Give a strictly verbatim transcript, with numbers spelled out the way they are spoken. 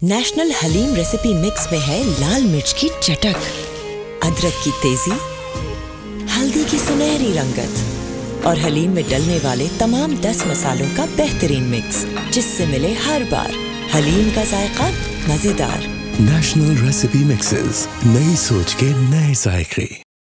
National haleem recipe mix में है लाल मिर्च की चटक, अदरक की तेजी, हल्दी की सुनहरी रंगत और हलीम में डलने वाले तमाम दस मसालों का बेहतरीन मिक्स, जिससे मिले हर बार हलीम का जायका मजेदार। नेशनल रेसिपी मिक्सेस, नई सोच के नए जायके।